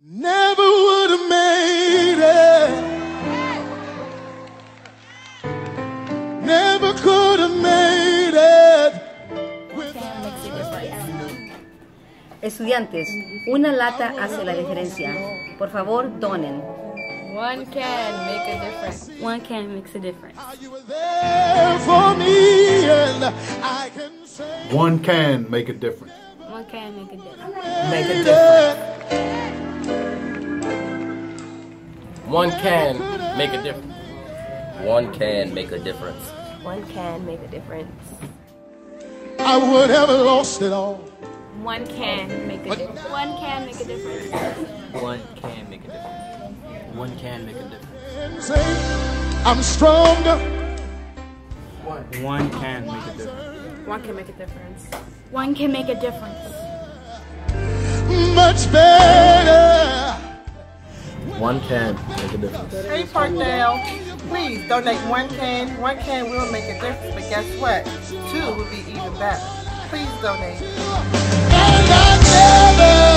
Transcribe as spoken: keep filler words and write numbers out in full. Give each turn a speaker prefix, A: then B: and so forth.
A: Never would have made it. Never could have made it.
B: Estudiantes, una lata hace la diferencia. Por favor, donen.
C: One can make a difference.
B: One can makes a difference.
A: You were there for me, and I can say
D: One can make a difference.
C: One can make a difference.
E: Make a difference. One can make a difference.
F: One can make a difference.
C: One can make a difference.
A: I would have lost it all.
C: One can make a difference. One can make a difference.
F: One can make a difference.
E: One can make a difference.
A: And say I'm stronger.
D: One can make a difference.
C: One can make a difference.
G: One can make a difference.
A: Much better.
F: One can make a difference.
H: Hey Parkdale, please donate one can. One can will make a difference, but guess what? Two will be even better. Please donate.
A: And I never